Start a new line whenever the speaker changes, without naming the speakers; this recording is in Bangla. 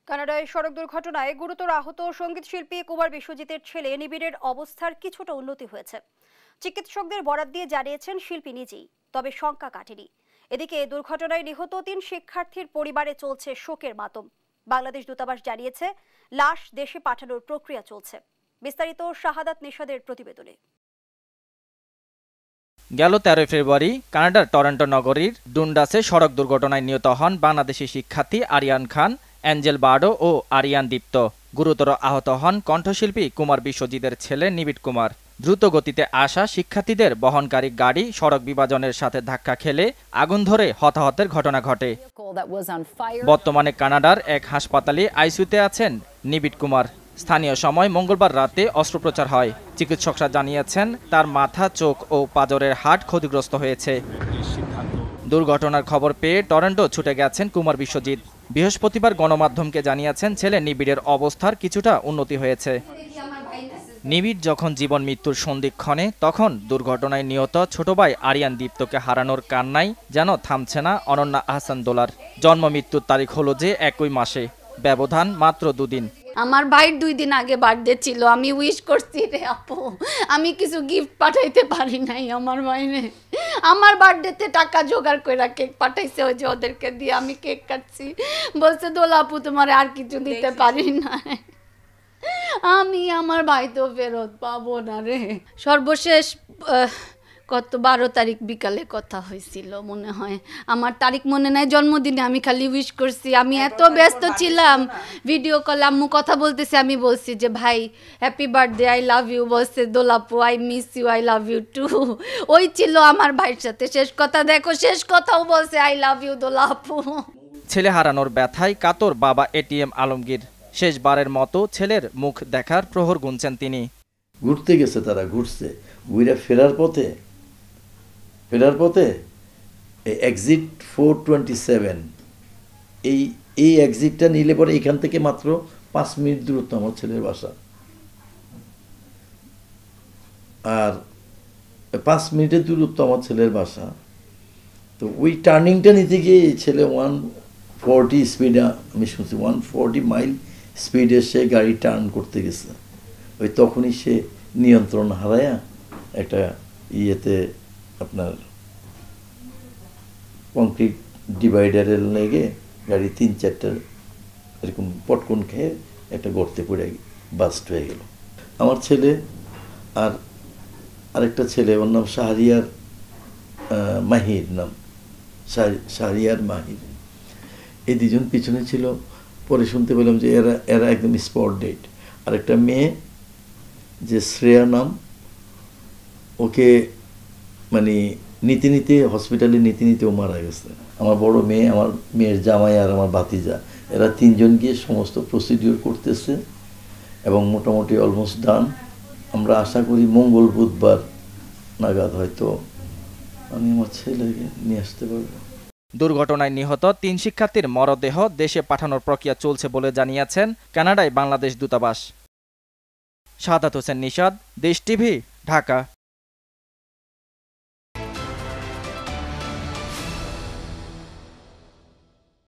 কানাডায় সড়ক দুর্ঘটনায় গুরুতর আহত সঙ্গীত শিল্পী কুমার বিশ্বজিতের ছেলে নিবিড়ের অবস্থার কিছুটা উন্নতি হয়েছে। চিকিৎসকদের বরাত দিয়ে জানিয়েছেন শিল্পী নিজেই, তবে শঙ্কা কাটেনি। এদিকে দুর্ঘটনায় নিহত 3 শিক্ষার্থীর পরিবারে চলছে শোকের মাতম। বাংলাদেশ দূতাবাস জানিয়েছে লাশ দেশে পাঠানোর প্রক্রিয়া চলছে। বিস্তারিত শাহাদাত নিশাদের প্রতিবেদনে।
গেল 13 ফেব্রুয়ারি কানাডার টরন্টো নগরীর ডুন্ডাসে সড়ক দুর্ঘটনায় নিহত হন বাংলাদেশি শিক্ষার্থী আরিয়ান খান, অ্যাঞ্জেল বার্ডো ও আরিয়ান দীপ্ত। গুরুতর আহত হন কণ্ঠশিল্পী কুমার বিশ্বজিতের ছেলে নিবিড় কুমার। দ্রুত গতিতে আসা শিক্ষার্থীদের বহনকারী গাড়ি সড়ক বিভাজনের সাথে ধাক্কা খেলে আগুন ধরে হতাহতের ঘটনা ঘটে। বর্তমানে কানাডার এক হাসপাতালে আইসিইউতে আছেন নিবিড় কুমার। স্থানীয় সময় মঙ্গলবার রাতে অস্ত্রোপচার হয়। চিকিৎসকরা জানিয়েছেন তার মাথা, চোখ ও পাঁজরের হাড় ক্ষতিগ্রস্ত হয়েছে। দুর্ঘটনার খবর পেয়ে টরন্টো ছুটে গেছেন কুমার বিশ্বজিৎ। বৃহস্পতিবার গণমাধ্যমকে জানিয়েছেন ছেলে নিবিড়ের অবস্থার কিছুটা উন্নতি হয়েছে। নিবিড় যখন জীবন মৃত্যুর সন্ধিক্ষণে, তখন দুর্ঘটনায় নিহত ছোট ভাই আরিয়ান দীপ্তকে হারানোর কান্নাই যেন থামছে না অনন্যা আহসান দোলার। জন্ম মৃত্যুর তারিখ হলো যে একই মাসে, ব্যবধান মাত্র 2 দিন।
আমার ভাইয়ের 2 দিন আগে বার্থডে ছিল, আমি উইশ করছি রে আপু, আমি কিছু গিফট পাঠাইতে পারি নাই আমার ভাইরে। আমার বার্থডেতে টাকা জোগাড় করে কেক পাঠাইছে, ওই যে ওদেরকে দিয়ে আমি কেক কাটছি। বলছে দোলা আপু তোমার আর কিছু দিতে পারি না, আমি আমার ভাই তো ফেরত পাবো না রে। সর্বশেষ কত 12 তারিখ বিকালে কথা হয়েছিল মনে হয়, আমার তারিখ মনে নাই। জন্মদিনে আমি খালি উইশ করছি, আমি এত ব্যস্ত ছিলাম। ভিডিও কলে আম্মু কথা বলতেছে, আমি বলছি যে ভাই happy birthday, I love you. বলছে Dolapu I miss you, I love you too. ওই ছিল আমার ভাইয়ের সাথে শেষ কথা। দেখো শেষ কথাও বলছে আই লাভ ইউ দোলাপু।
ছেলে হারানোর ব্যথায় কাতর বাবা এটিএম আলমগীর। শেষবারের মতো ছেলের মুখ দেখার প্রহর গুনছেন তিনি।
ঘুরতে গেছে, তারা ঘুরছে, ঘুরে ফেরার পথে এক্সিট 427 এই এক্সিটটা নিলে পরে এখান থেকে মাত্র 5 মিনিট দূরত্ব আমার ছেলের বাসা। আর 5 মিনিটের দূরত্ব আমার ছেলের বাসা। তো ওই টার্নিংটা নিতে গিয়ে ছেলে 140 স্পিডে, আমি শুনছি 140 মাইল স্পিডে সে গাড়ি টার্ন করতে গেছে। ওই তখনই সে নিয়ন্ত্রণ হারায়া একটা ইয়েতে আপনার কংক্রিট ডিভাইডারের লেগে গাড়ি 3-4টা এরকম পটকন খেয়ে একটা গর্তে পড়ে বাস্ট হয়ে গেল। আমার ছেলে আর আরেকটা ছেলে, ওর নাম শাহরিয়ার মাহির, নাম শাহরিয়ার মাহির। এই 2জন পিছনে ছিল। পরে শুনতে পেলাম যে এরা একদম স্পট ডেট। আরেকটা মেয়ে যে শ্রেয়া নাম, ওকে মানে নিতে হসপিটালে নিতেও মারা গেছে। আমার বড় মেয়ে, আমার মেয়ের জামাই আর আমার ভাতিজা, এরা 3জন গিয়ে সমস্ত প্রসিডিওর করতেছে এবং মোটামুটি অলমোস্ট ডান। আমরা আশা করি মঙ্গল বুধবার নাগাদ হয়তো আমি আমার ছেলেকে নিয়ে আসতে পারবো।
দুর্ঘটনায় নিহত 3 শিক্ষার্থীর মরদেহ দেশে পাঠানোর প্রক্রিয়া চলছে বলে জানিয়েছেন কানাডায় বাংলাদেশ দূতাবাস। শাহাদাত হোসেন নিশাদ, দেশ টিভি, ঢাকা।